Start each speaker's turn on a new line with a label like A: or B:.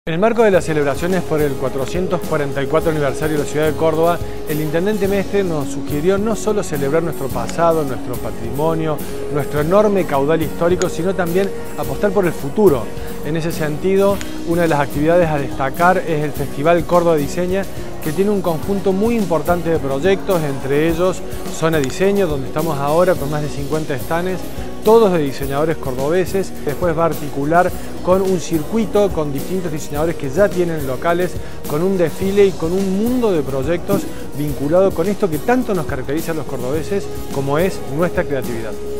A: En el marco de las celebraciones por el 444 aniversario de la ciudad de Córdoba, el intendente Mestre nos sugirió no solo celebrar nuestro pasado, nuestro patrimonio, nuestro enorme caudal histórico, sino también apostar por el futuro. En ese sentido, una de las actividades a destacar es el Festival Córdoba Diseña, que tiene un conjunto muy importante de proyectos, entre ellos Zona Diseño, donde estamos ahora con más de 50 stands, todos de diseñadores cordobeses. Después va a articular con un circuito con distintos diseñadores que ya tienen locales, con un desfile y con un mundo de proyectos vinculado con esto que tanto nos caracteriza a los cordobeses, como es nuestra creatividad.